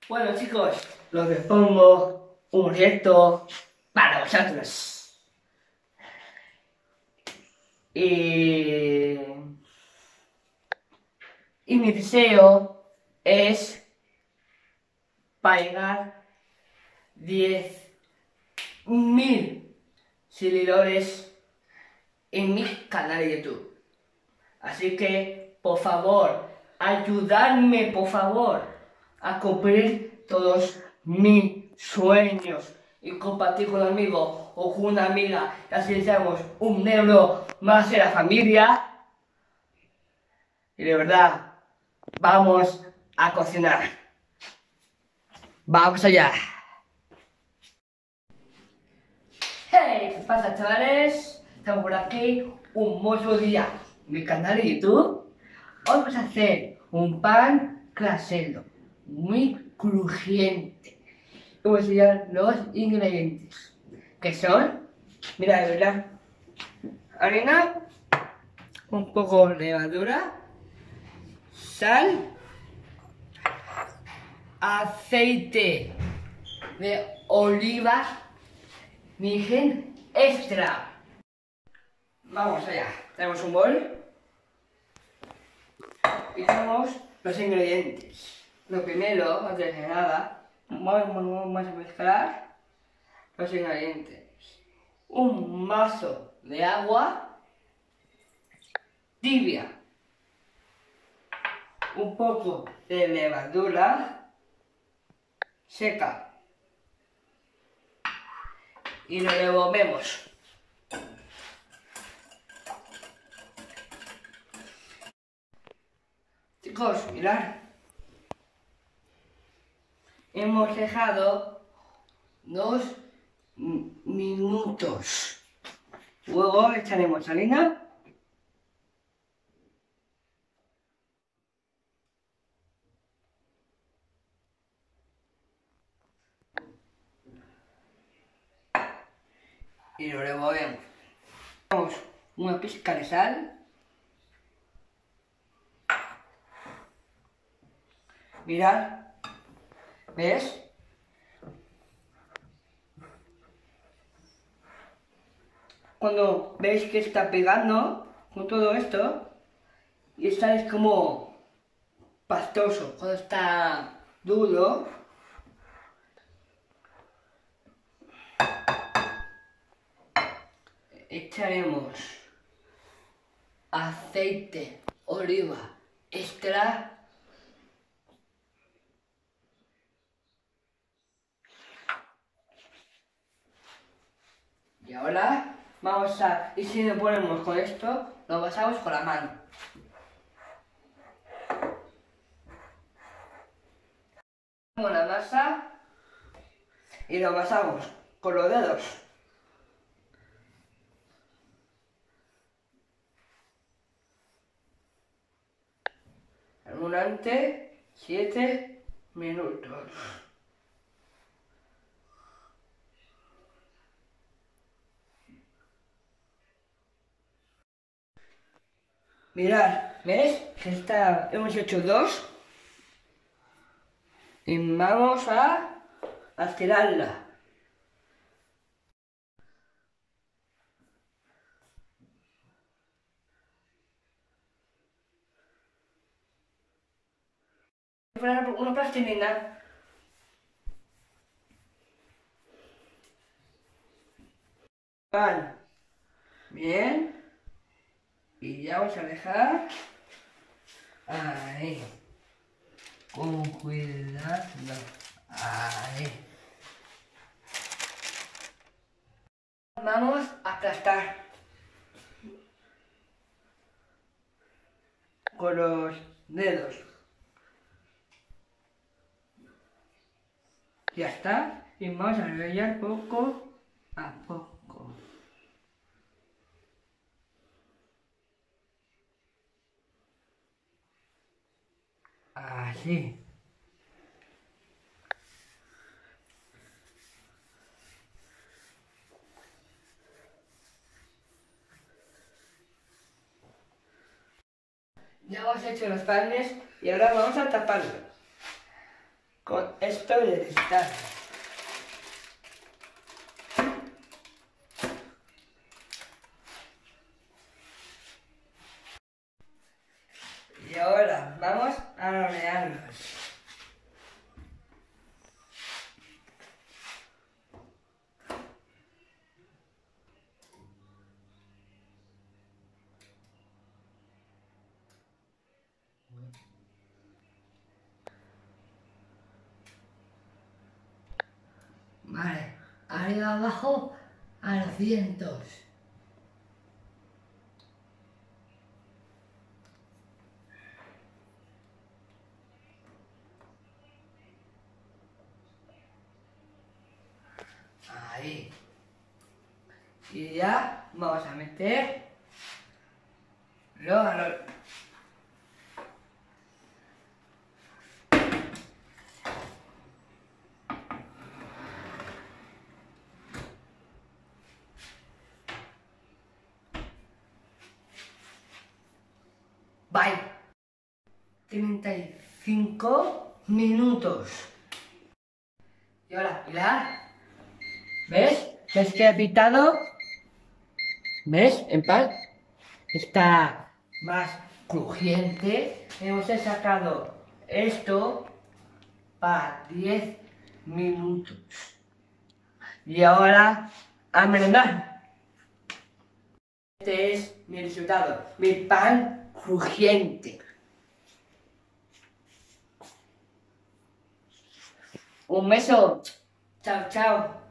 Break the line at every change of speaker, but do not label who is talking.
Bueno chicos, lo que pongo un reto para vosotros. Y, y mi deseo es llegar 10.000 seguidores en mi canal de YouTube. Así que, por favor, ayudadme, por favor, a cumplir todos mis sueños y compartir con un amigo o con una amiga, y así seamos un miembro más de la familia. Y de verdad, vamos a cocinar. Vamos allá. Hey, ¿qué pasa, chavales? Estamos por aquí un nuevo día en mi canal de YouTube. Hoy vamos a hacer un pan casero, muy crujiente. Y voy a enseñar los ingredientes, que son, mira, de verdad, harina, un poco de levadura, sal, aceite de oliva virgen extra. Vamos allá, tenemos un bol y tenemos los ingredientes. Lo primero, antes de nada, vamos a mezclar los ingredientes. Un vaso de agua tibia, un poco de levadura seca y lo revolvemos. Chicos, mirad, hemos dejado 2 minutos. Luego echaremos harina. Y lo revolvemos. Ponemos una pizca de sal. Mirad, ¿ves? Cuando veis que está pegando con todo esto, y está es como pastoso, cuando está duro, echaremos aceite oliva extra. Y ahora vamos a, y si lo ponemos con esto, lo pasamos con la mano. Con la masa y lo pasamos con los dedos. Durante 7 minutos. Mirad, ¿ves? Que está, hemos hecho 2 y vamos a tirarla. Una plastilina. Pan. Bien. Y ya vamos a dejar. Ahí. Con cuidado. Ahí. Vamos a aplastar. Con los dedos. Ya está. Y vamos a rellenar poco a poco. Así. Ya hemos hecho los panes y ahora vamos a taparlos. con esto de cristal. Y ahora vamos a hornearlos. Vale, arriba abajo a los cientos. Ahí. Y ya vamos a meter los. Bye. 35 minutos. Y ahora, Pilar, ¿ves? ¿Ves que he pitado? ¿Ves? En pan está más crujiente. Hemos sacado esto para 10 minutos. Y ahora a merendar. Este es mi resultado, mi pan crujiente. Un beso. Chao, chao.